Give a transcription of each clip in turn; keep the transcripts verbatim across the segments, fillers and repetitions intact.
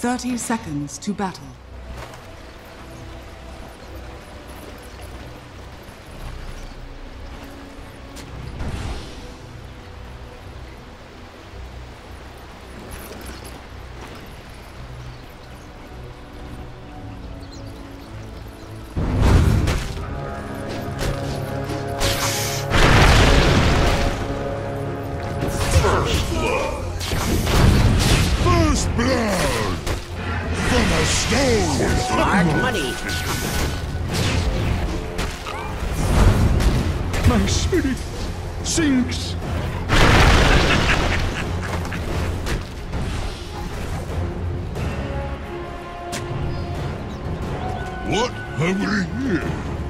thirty seconds to battle. Smart money. My spirit sinks. What have we here?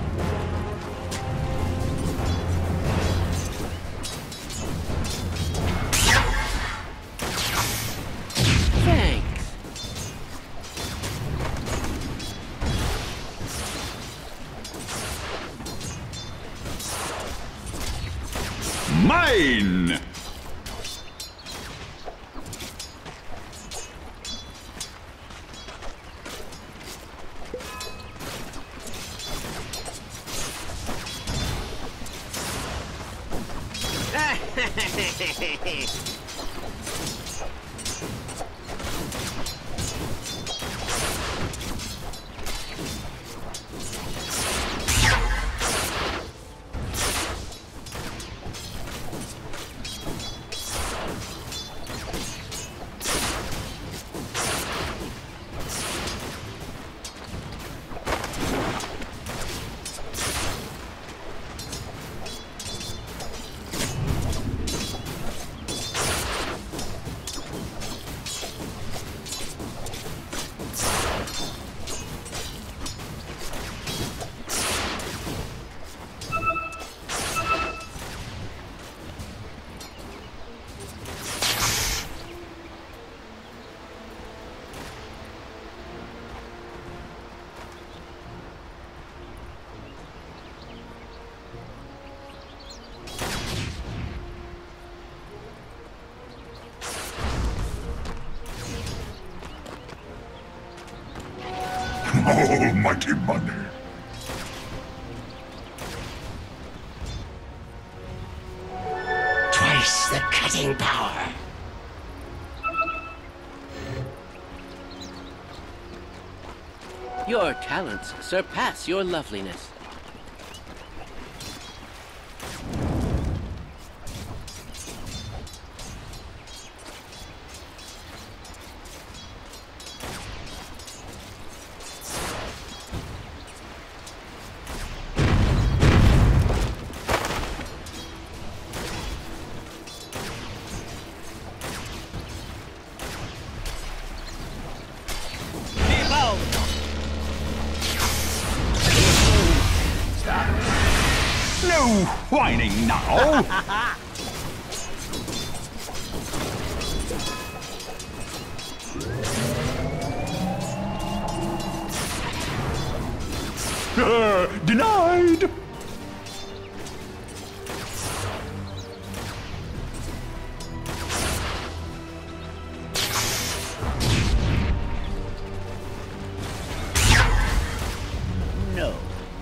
Mine! Almighty money. Twice the cutting power. Your talents surpass your loveliness. No whining now! uh, denied! No.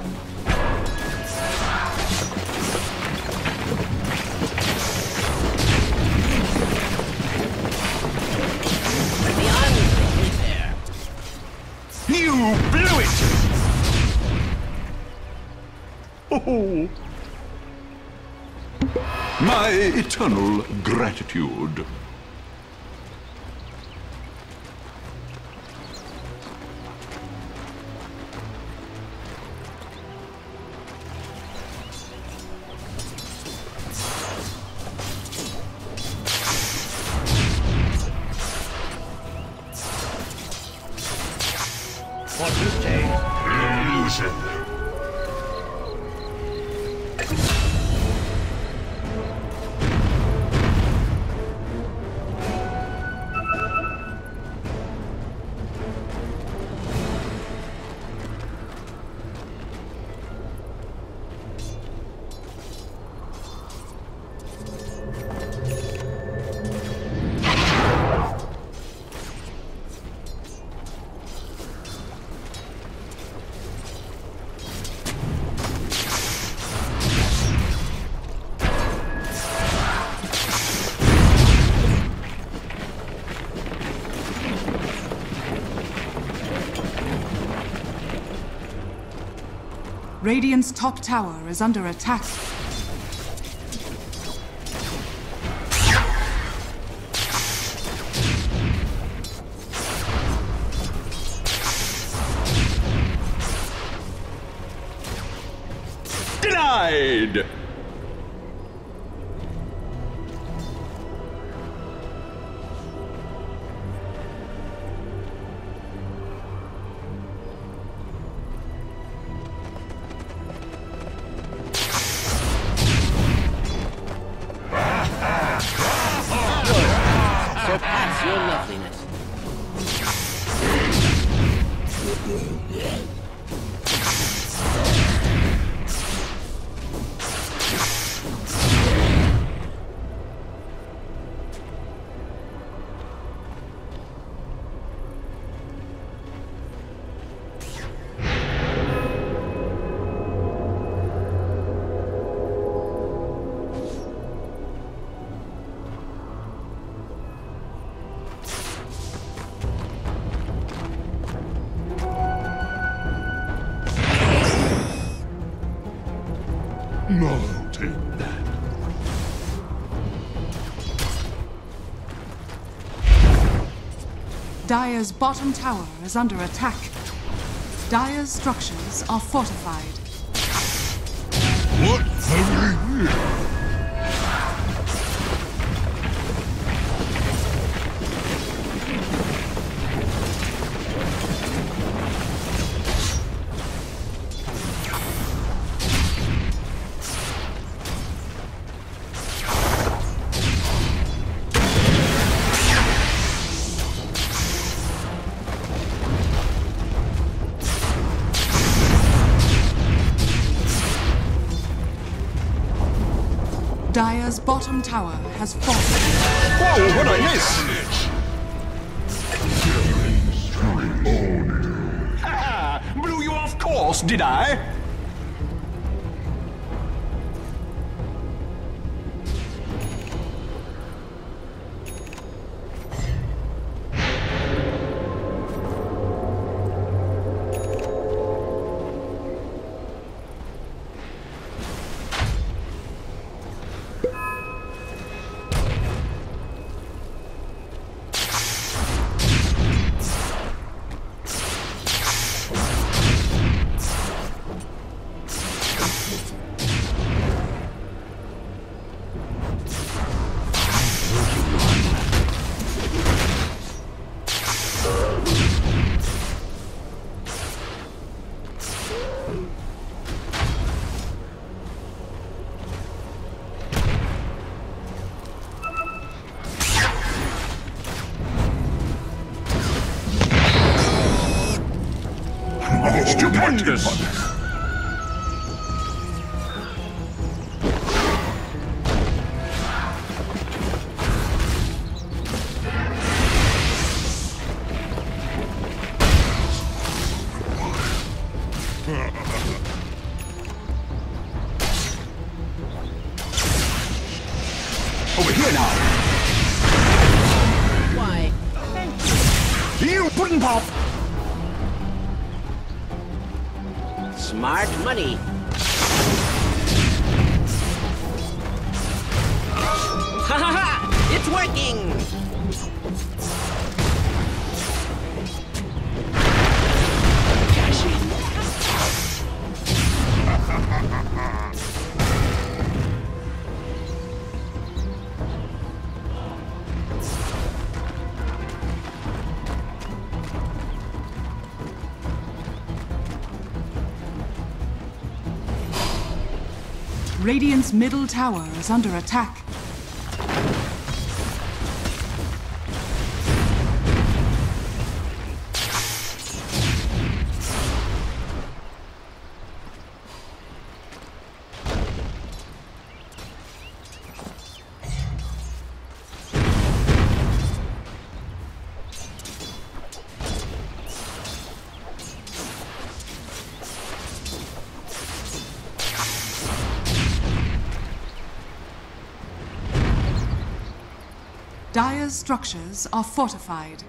You blew it! Oh. My eternal gratitude. What you say? Illusion. Radiant's top tower is under attack. Denied! Surpass your loveliness. No, take that. Dire's bottom tower is under attack. Dire's structures are fortified. What have we here? Dire's bottom tower has fallen. Whoa, what'd I miss? Ha! Blew you off course, did I? Stupendous! Over here now! Why, thank you. You puddin' pop! Smart money. Ha ha ha! It's working! Cash in. Radiant's middle tower is under attack. Dire's structures are fortified.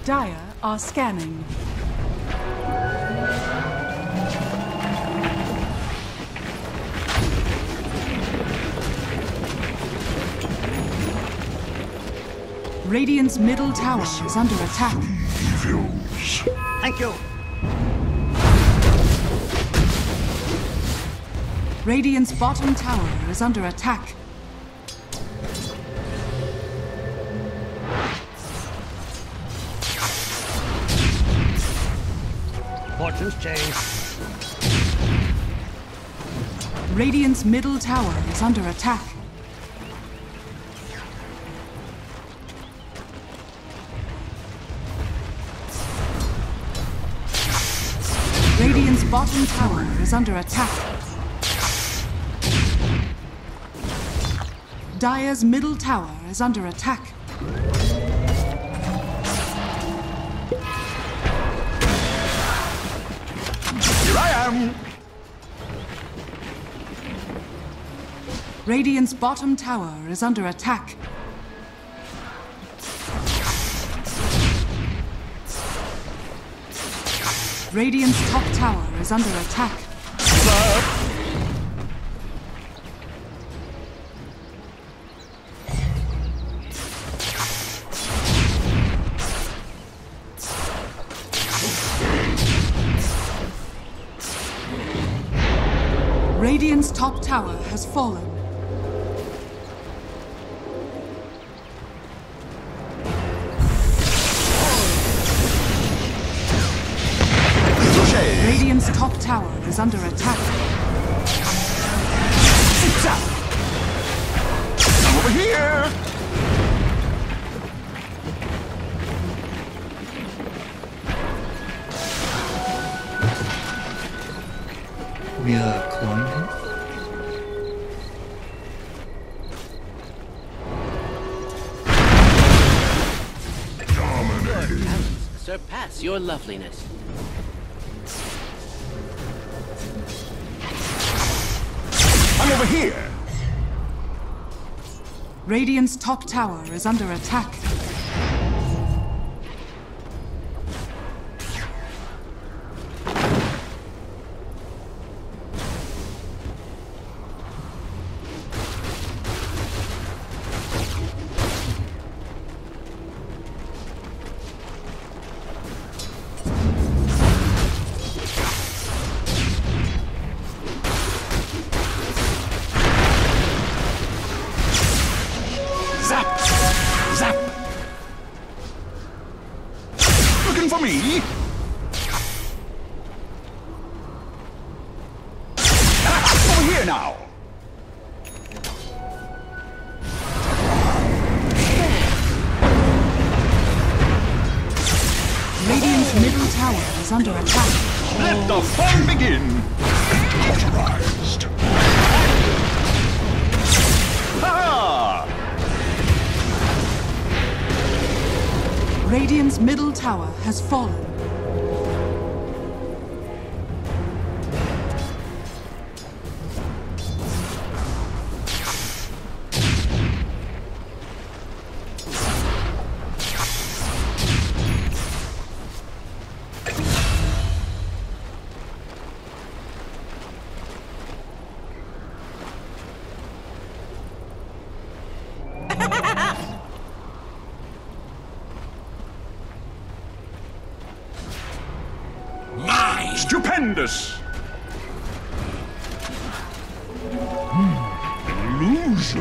Dire are scanning. Radiant's middle tower is under attack. Evils. Thank you. Radiant's bottom tower is under attack. Fortunes change. Radiant's middle tower is under attack. Radiant's bottom tower is under attack. Dire's middle tower is under attack. Here I am! Radiant's bottom tower is under attack. Radiant's top tower is under attack. Radiant's top tower has fallen. Radiant's top tower is under attack. Come over here! We are climbing. Surpass your loveliness. I'm over here! Radiant's top tower is under attack. Zap! Zap! Looking for me? Ah, over here now! Radiant's middle tower is under attack. Let the fun begin! Authorized. Ha! Radiant's middle tower has fallen. Stupendous! Illusion.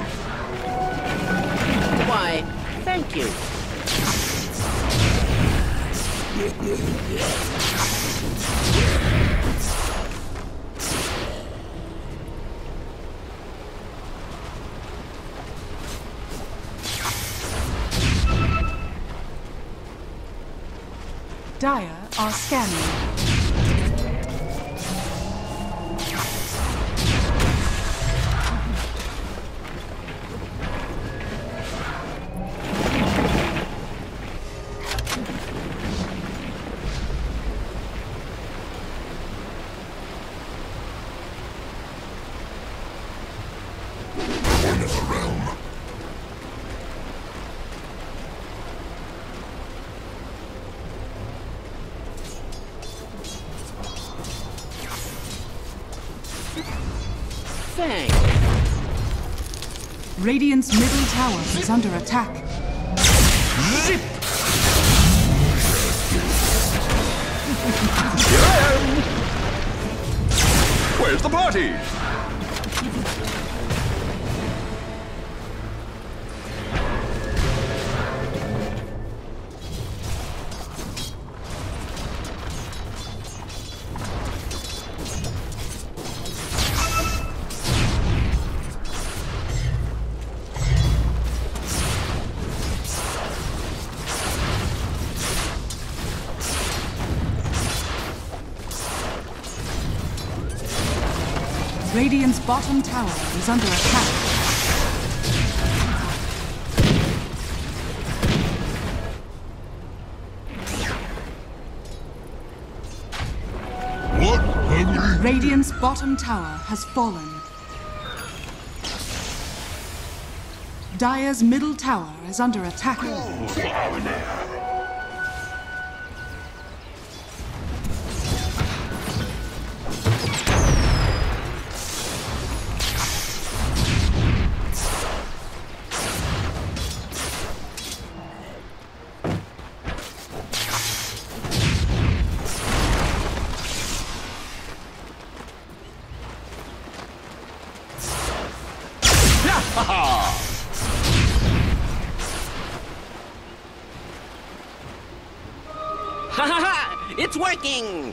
Why, thank you. Dire are scanning. One of the realm. Thanks. Radiant's middle tower is under attack. Zip! Here I am! Where's the party? Radiant's bottom tower is under attack. What have we? Radiant's bottom tower has fallen. Dire's middle tower is under attack. Ha ha ha! It's working!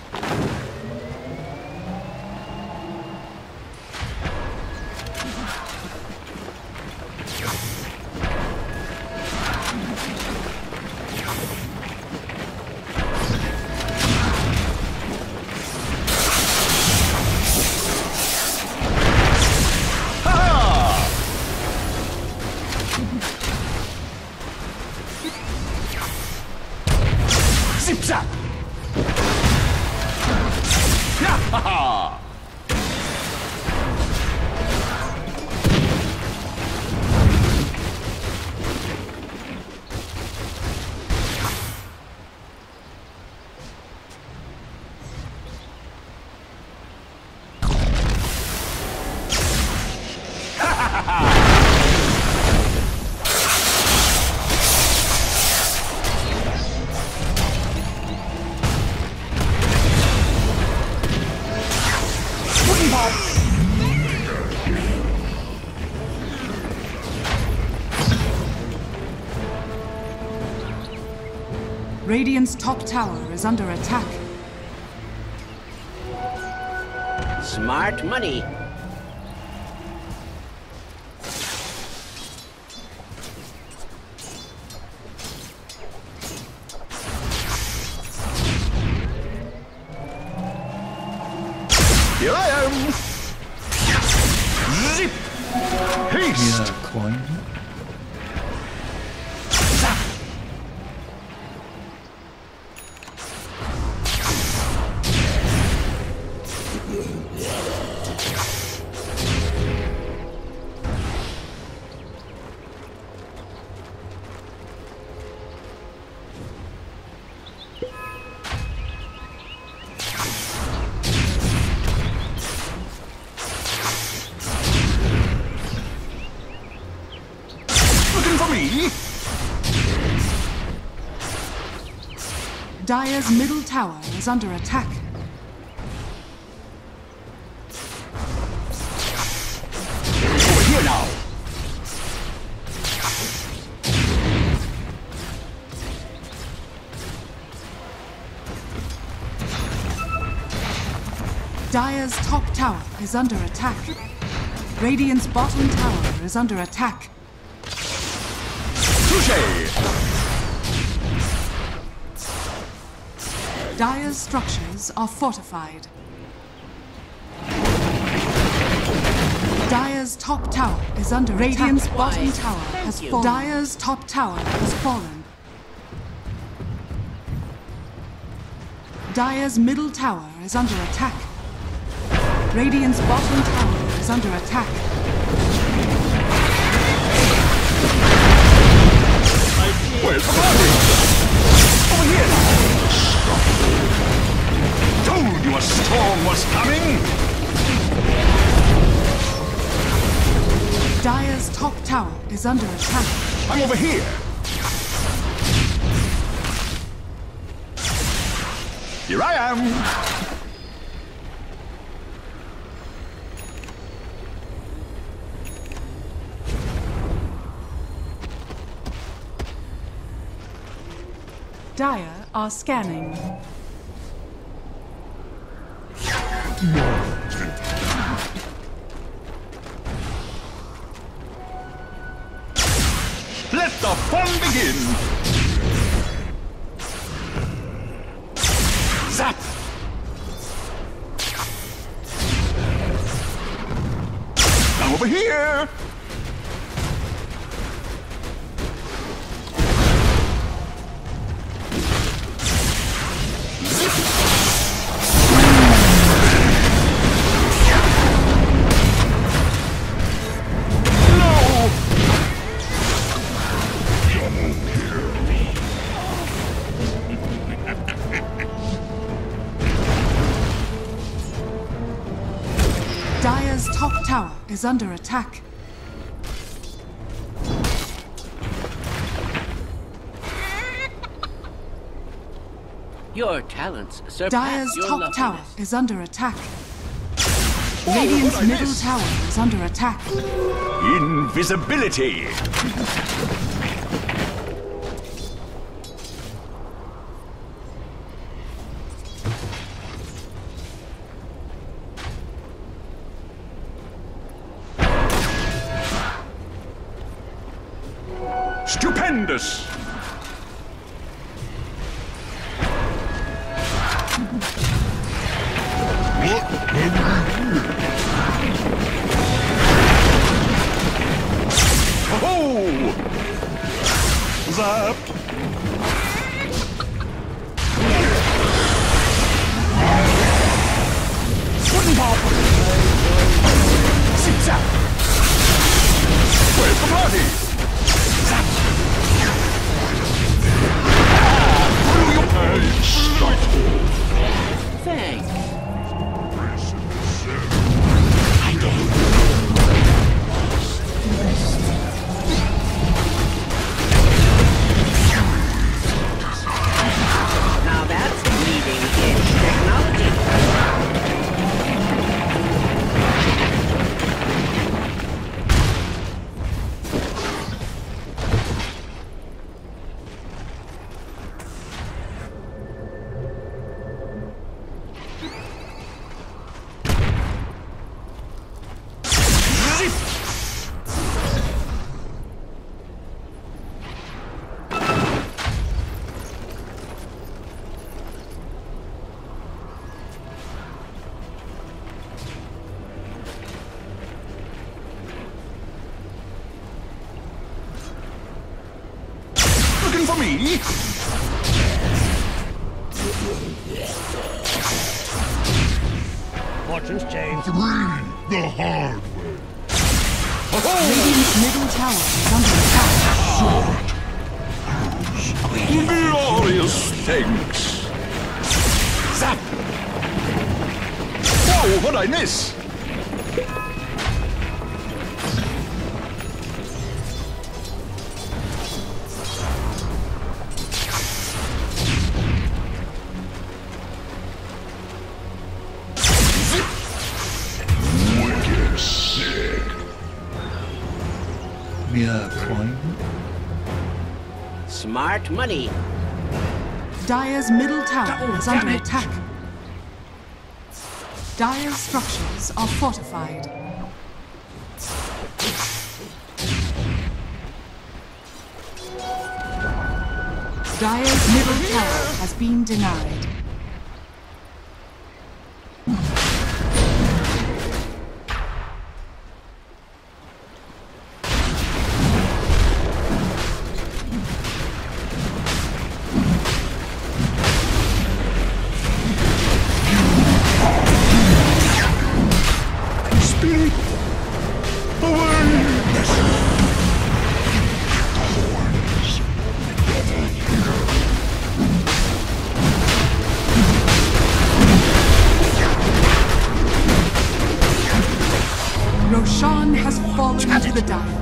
Zip zap! Ha ha ha! Radiant's top tower is under attack. Smart money. Here I am! Zip! Haste! Yeah, coin. Looking for me? Dire's middle tower is under attack. Over here now! Dire's top tower is under attack. Radiant's bottom tower is under attack. Touché! Dire's structures are fortified. Dire's top tower is under Radiant's attack. bottom Why? tower Thank has you. fallen. Dire's top tower has fallen. Dire's middle tower is under attack. Radiant's bottom tower is under attack. Where's the party? Over here now! Told you a storm was coming! Dire's top tower is under attack. I'm over here. Here I am. Dire are scanning. Let the fun begin! Zap! Now over here! Dire's top tower is under attack. Your talents surpass Dire's your top tower loveliness. is under attack. Whoa, Radiant's what'd I middle miss? tower is under attack. Invisibility! Stupendous! Oh! Zap! Wooden pop! Zip zap! Where's the party? Zap! Thanks. Now that's leading-edge technology. Looking for me? Fortune's changed. Three the hard way. Radiant's middle tower is under attack. Glorious thanks! Zap! Whoa, what'd I miss? Wicked sick. We are coin. Smart money. Dire's middle tower is under attack. Dire's structures are fortified. Dire's middle tower has been denied. Spirit! Away! into the dive.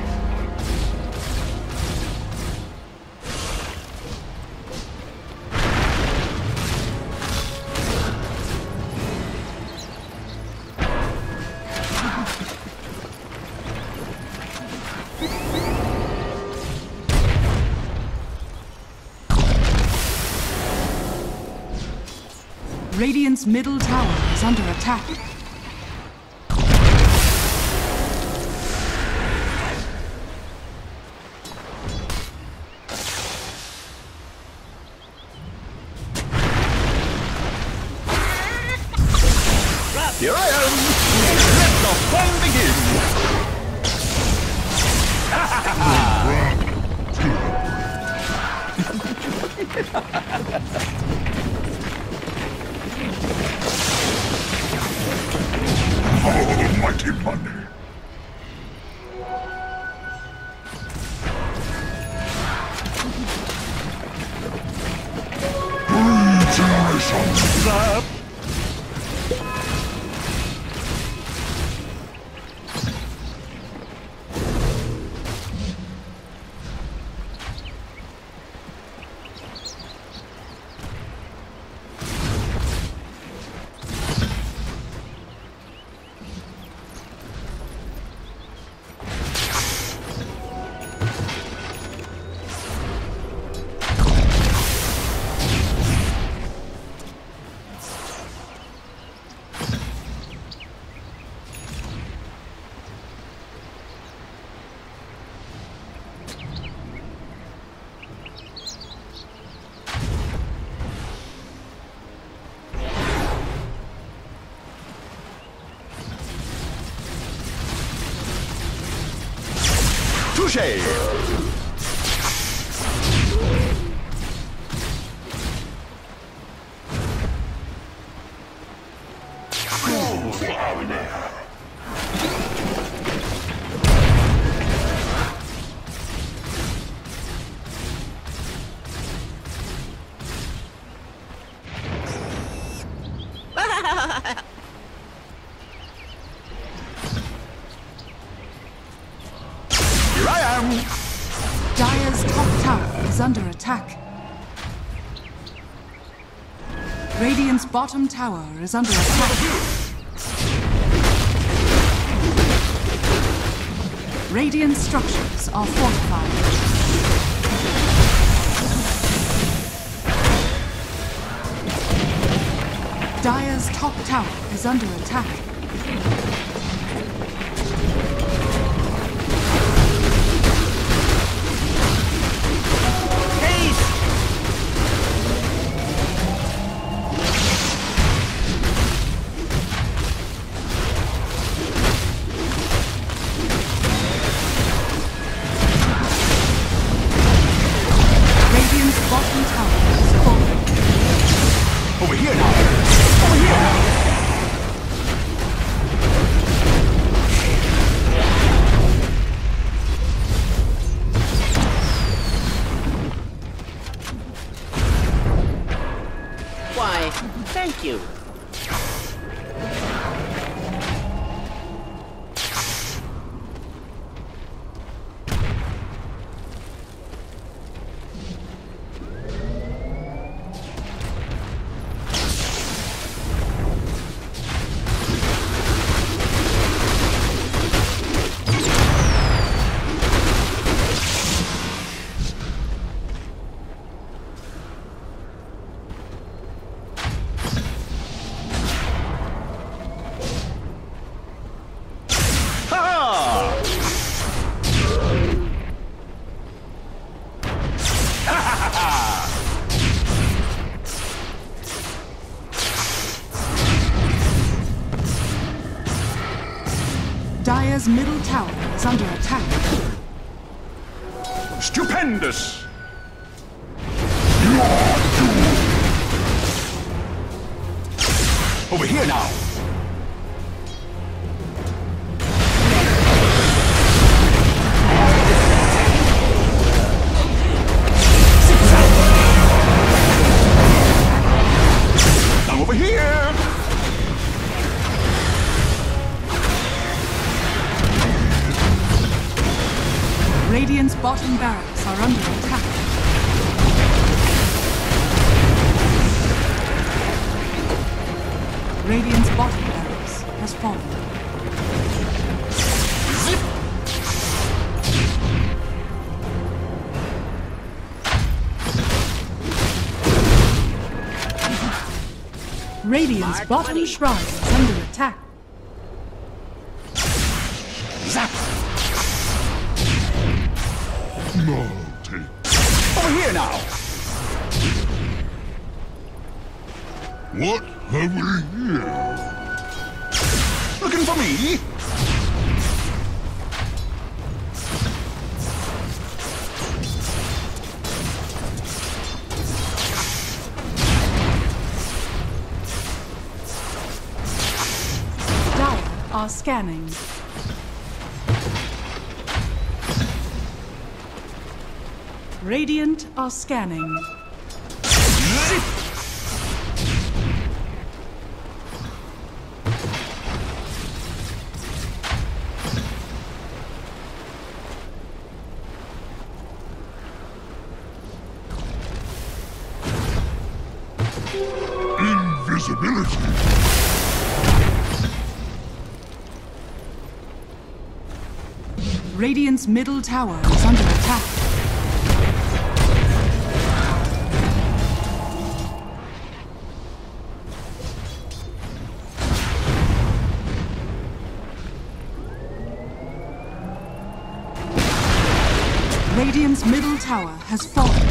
Radiant's middle tower is under attack. Here I am! Let the fun begin! Follow the mighty money. Generations. Up. Touché! Dire's top tower is under attack. Radiant's bottom tower is under attack. Radiant structures are fortified. Dire's top tower is under attack. Over here now! Over here now! Why, thank you. Dire's middle tower is under attack. Stupendous! Over here now! Now over here! Radiant's bottom barracks are under attack. Radiant's bottom barracks has fallen. Radiant's Smart bottom money. shrine is under attack. Zap! No, take. Over here now! What have we here? Looking for me? Dire are scanning. Radiant are scanning. Zip! Invisibility. Radiant's middle tower is under attack. Radiant's middle tower has fallen.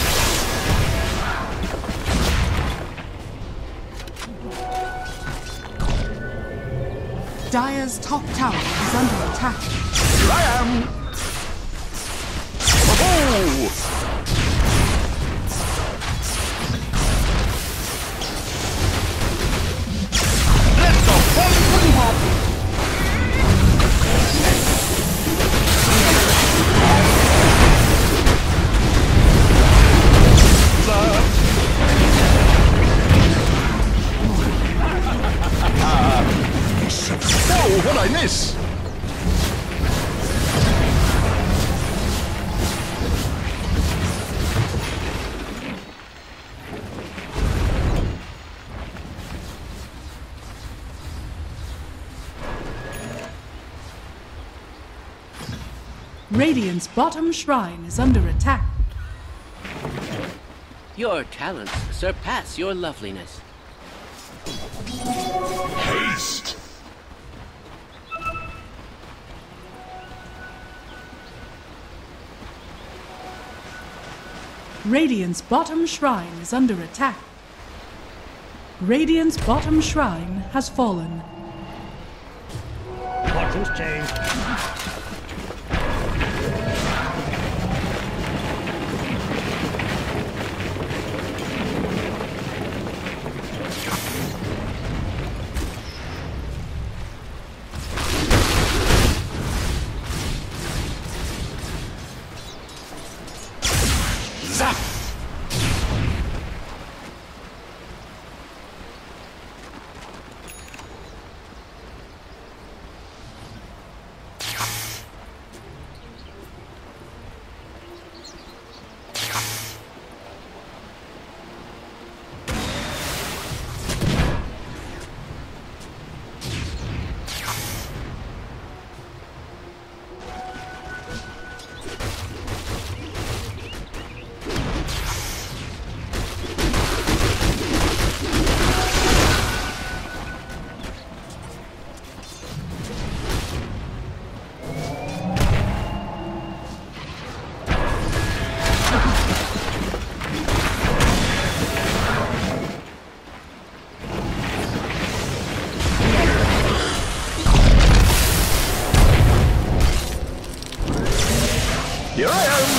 Dire's top tower is under attack. Here I am! Oh! Let the fun pudding pop! Oh, what'd I miss? Radiant's bottom shrine is under attack. Your talents surpass your loveliness. Haste. Radiant's bottom shrine is under attack. Radiant's bottom shrine has fallen. Fortune's changed. Zap! Here I am!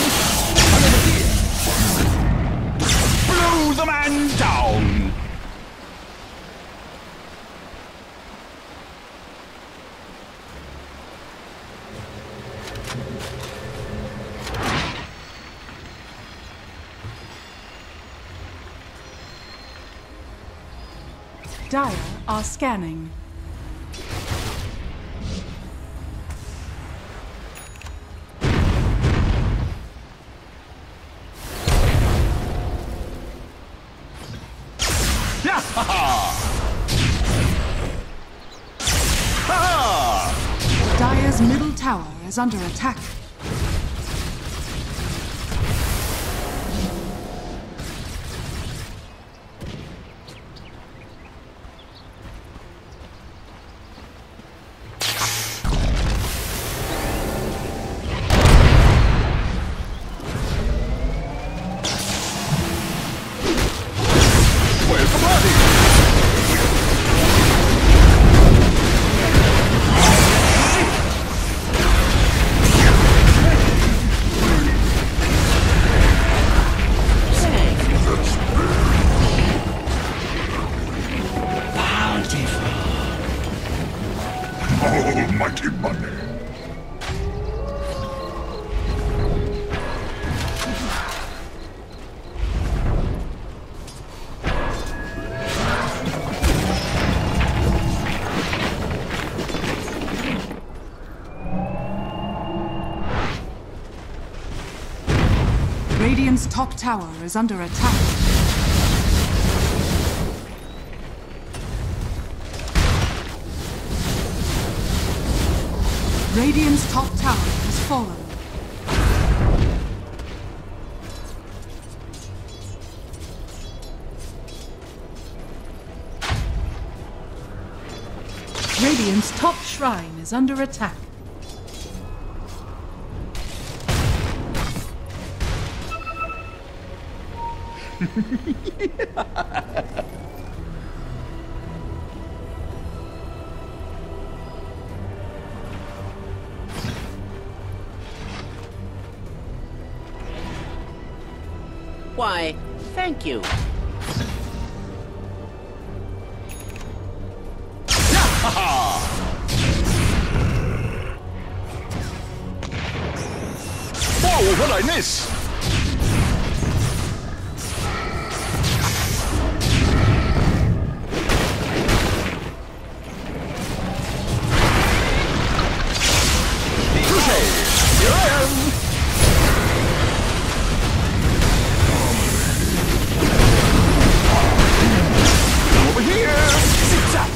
Blow the man down! Dire are scanning. is under attack. Almighty money. Radiant's top tower is under attack. Radiant's top tower has fallen. Radiant's top shrine is under attack. Why, thank you. Whoa, what'd I miss? Here I am! Over here! Zip-zap!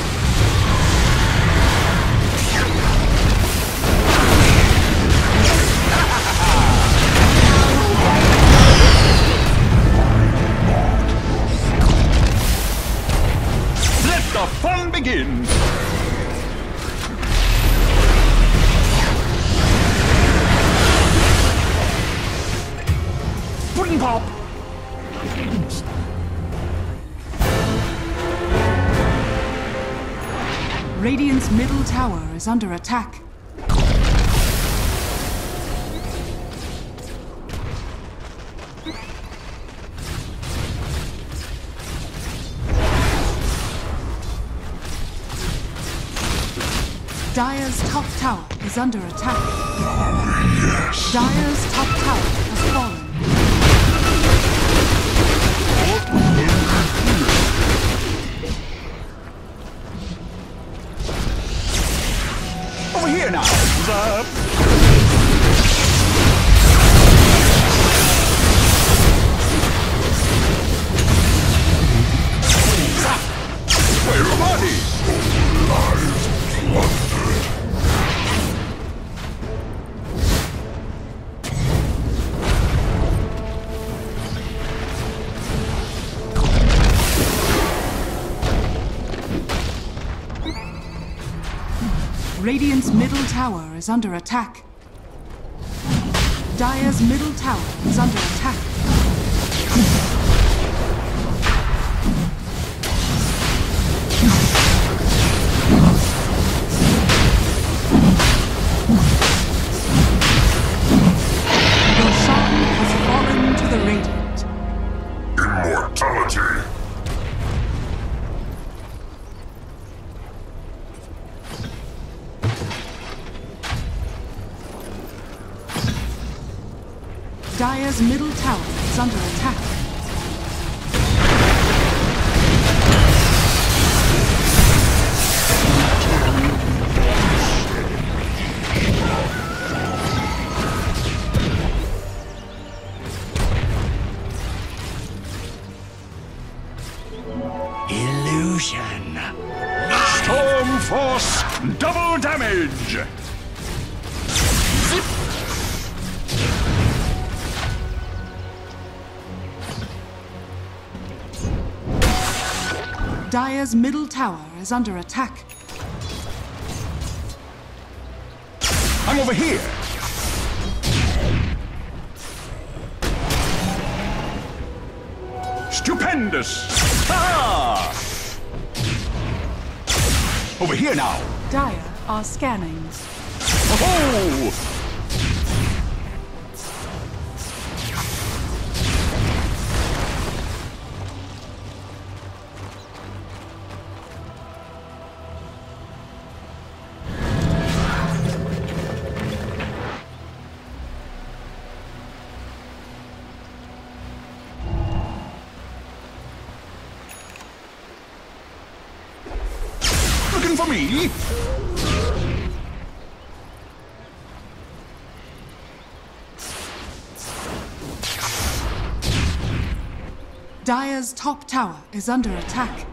Let the fun begin! Pudding pop! Radiant's middle tower is under attack. Dire's top tower is under attack. Yes. Dire's top tower has fallen. Over here now! Zap! Zap! Where's the body? Lives plundered. Radiant's middle tower is under attack. Dire's middle tower is under attack. Roshan has fallen to the Radiant. Immortality. Dire's middle tower is under attack. Illusion. Storm Force, double damage! Dire's middle tower is under attack. I'm over here. Stupendous! Ah! Over here now. Dire are scanning. Oh! Looking for me? Dire's top tower is under attack.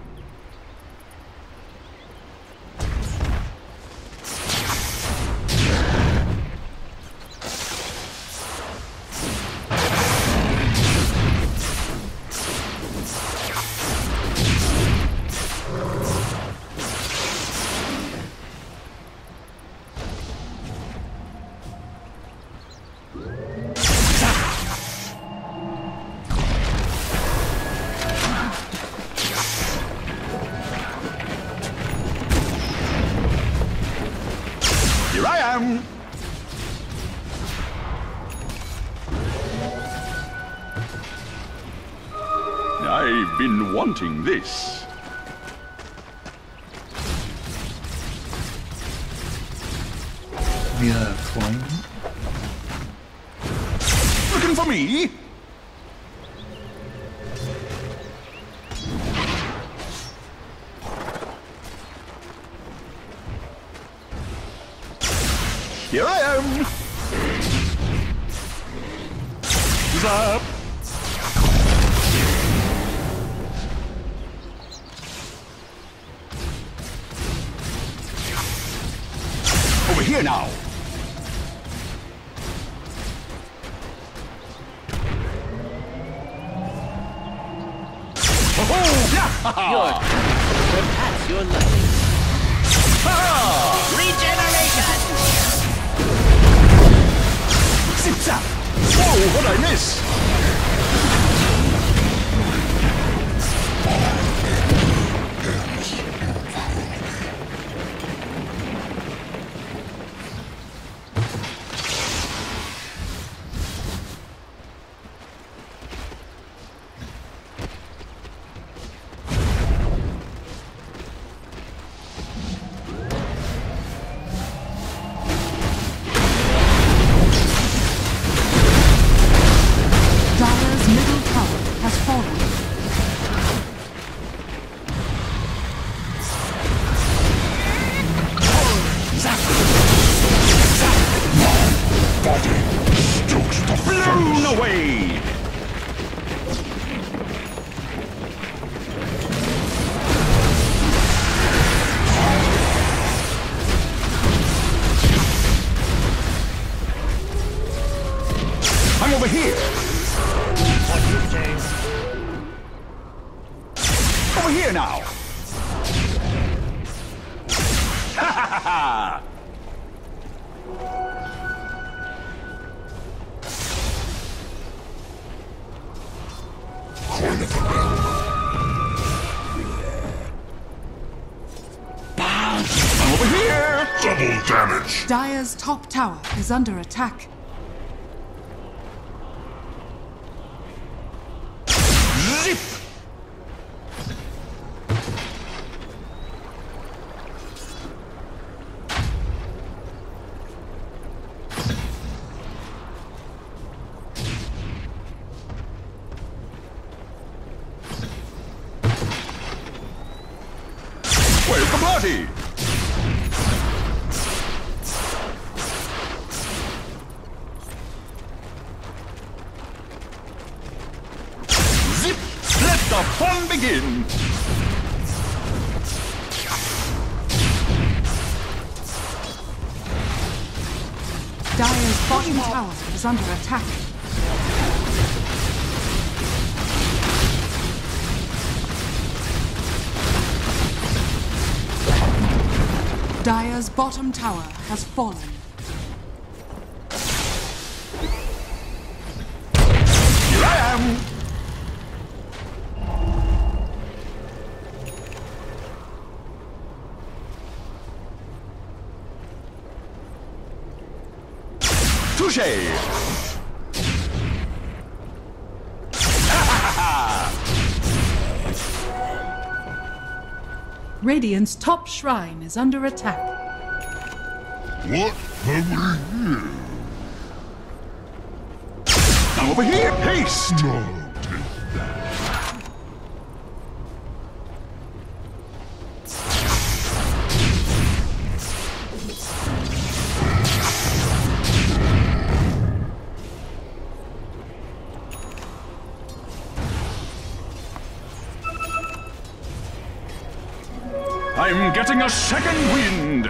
Here I am! I've been wanting this. We are coin. Looking for me? Here I am! Zap! Over here now! Oh, yeah! Perhaps you're lucky. Regeneration! Zip zap! Whoa, what'd I miss? Dire's middle tower has fallen. Blown away! I'm over here! Over here now! Ha ha ha! Coin of the realm. I'm over here! Double damage. Dire's top tower is under attack. Zip! Where's the party? Zip! Let the fun begin! Dire's bottom tower is under attack. Dire's bottom tower has fallen. Here I am! Touché! Radiant's top shrine is under attack. What have we here? Now over here! Haste! No, take that. I'm getting a second wind!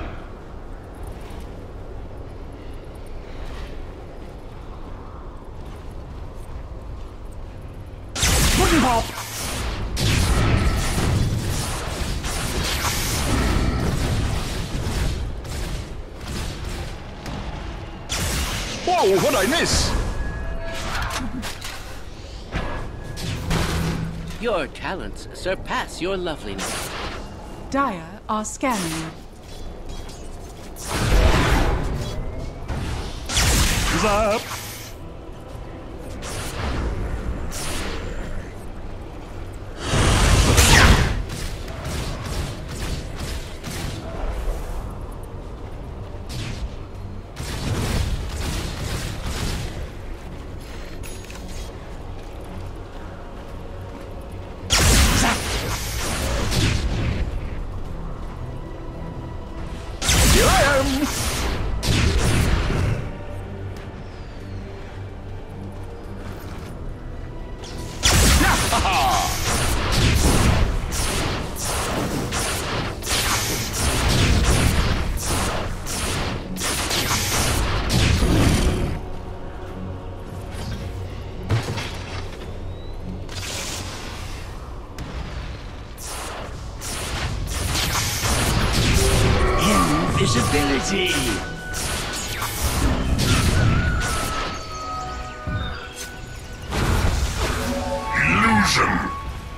Wooden pop! Whoa, what'd I miss? Your talents surpass your loveliness. Dire are scanning. What's up? Here I am! Invisibility! Illusion!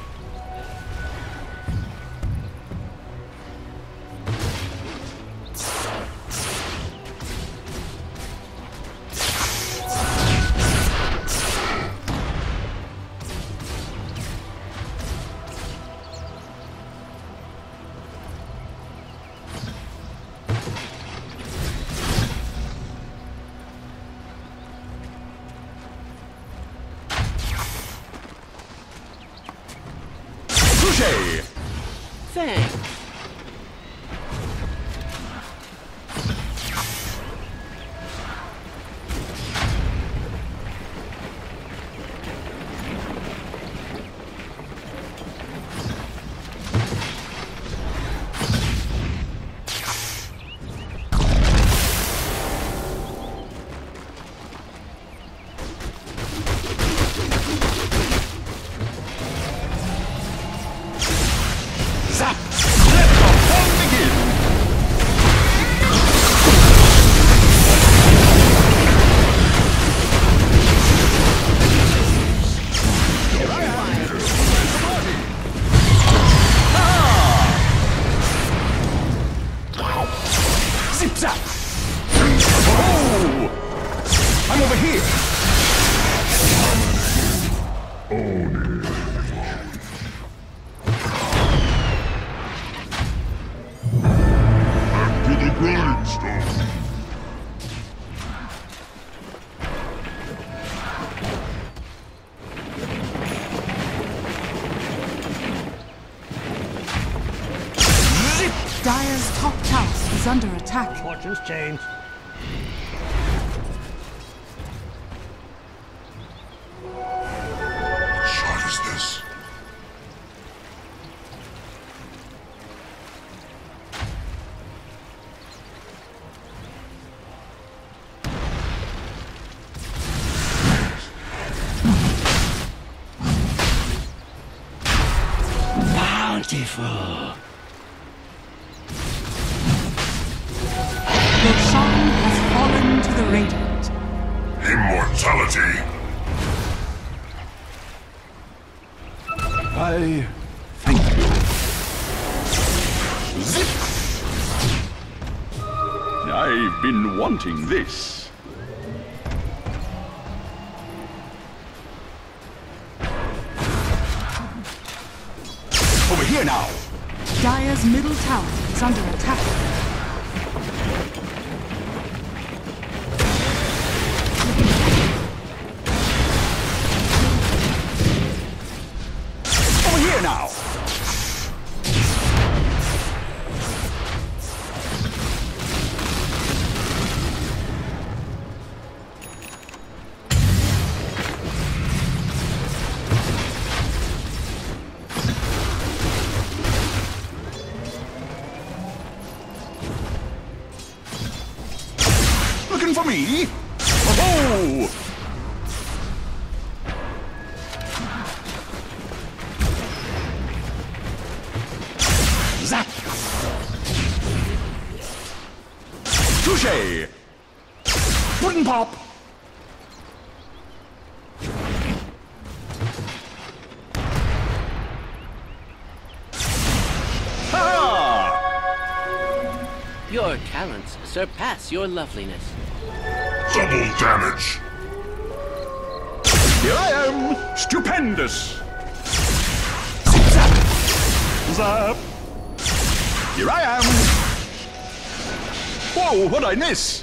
Touché! Thanks. Zap! Let the fun begin! Here I am! The party! Ah! Zip zap! Oh! I'm over here! Back to the grindstone! Zip! Dire's top tower is under attack. Fortune's changed. What shot is this? Bountiful! the Radiant. Immortality. I thank you. Zip! I've been wanting this. Over here now. Dire's middle tower is under attack. Over here now. Looking for me? Oh! Zap! Touché! Puddin' pop! Ha! Your talents surpass your loveliness. Double damage. Here I am! Stupendous! Zip-zap! Zap! Here I am! Whoa, what'd I miss?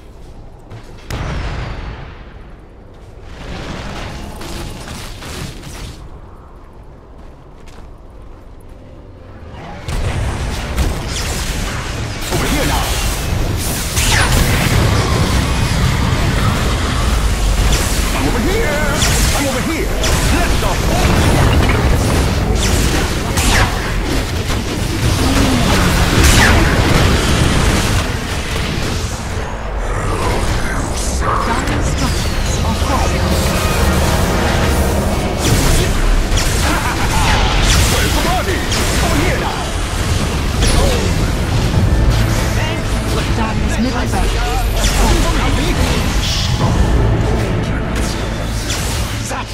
Over here now! I'm over here! I'm over here! Let the Dire's structures are falling. Where's the body? Over here now! Dire's middle barracks is falling. Zap!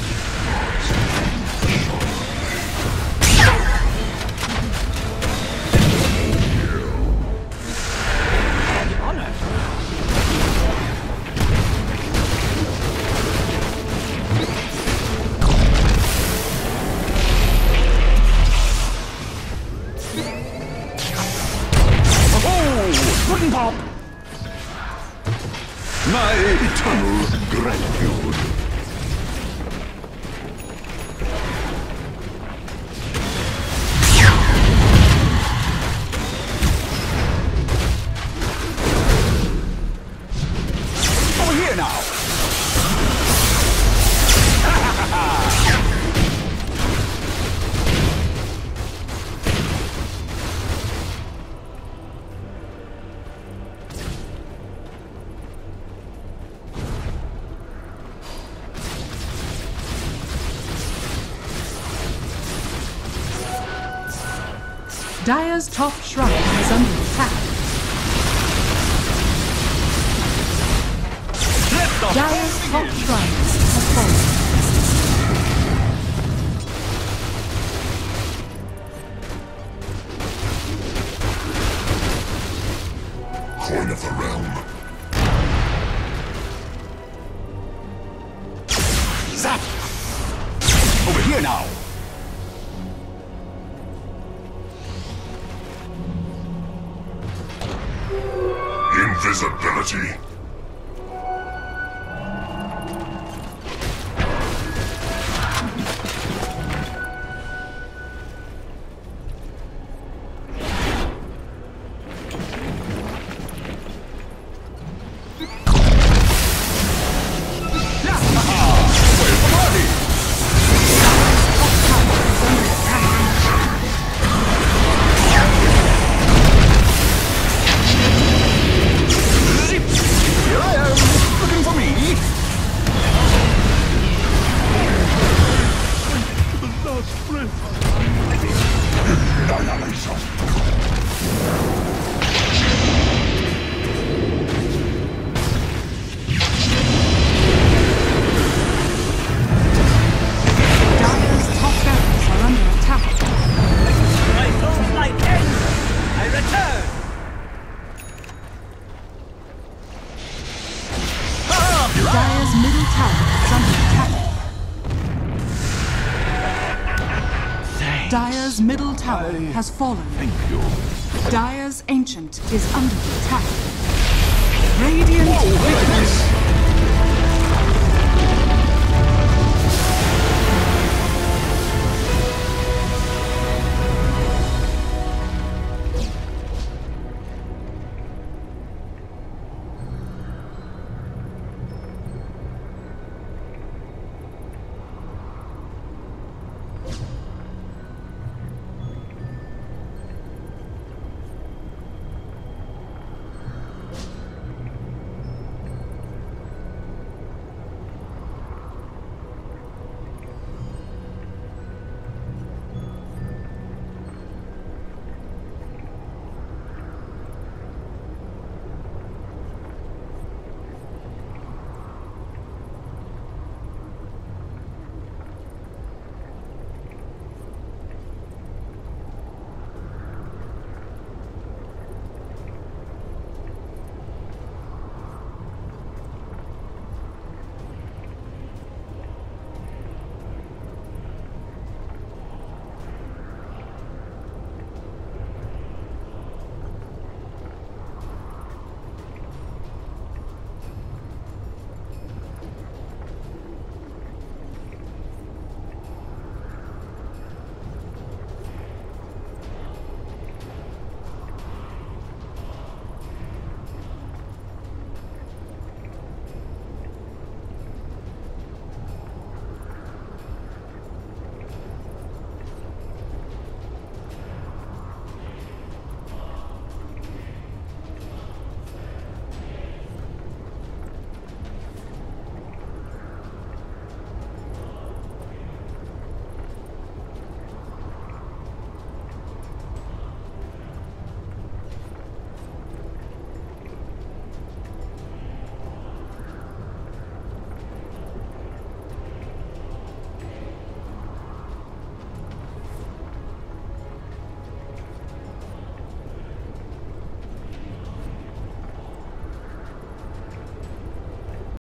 Oh! Puddin' pop! My eternal gratitude. Over here now! Dire's top shrine is under attack. Let the Dire's top shrines have fallen. Coin of the realm. Zap! Over here now! Invisibility. Where's the body? Zip! tower is under attack. Thanks. Dire's middle tower has fallen. Thank you. Dire's ancient is under attack. Radiant victory.